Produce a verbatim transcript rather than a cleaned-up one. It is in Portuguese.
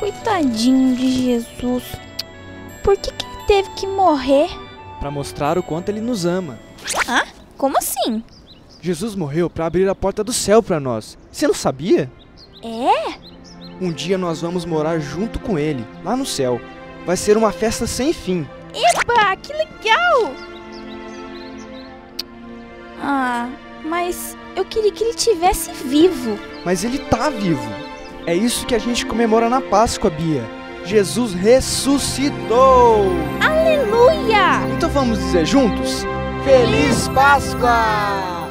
Coitadinho de Jesus. Por que que ele teve que morrer? Para mostrar o quanto ele nos ama. Hã? Como assim? Jesus morreu para abrir a porta do céu para nós. Você não sabia? É? Um dia nós vamos morar junto com ele, lá no céu. Vai ser uma festa sem fim. Eba, que legal! Ah, mas eu queria que ele tivesse vivo. Mas ele tá vivo. É isso que a gente comemora na Páscoa, Bia. Jesus ressuscitou! Aleluia! Então vamos dizer juntos? Feliz Páscoa!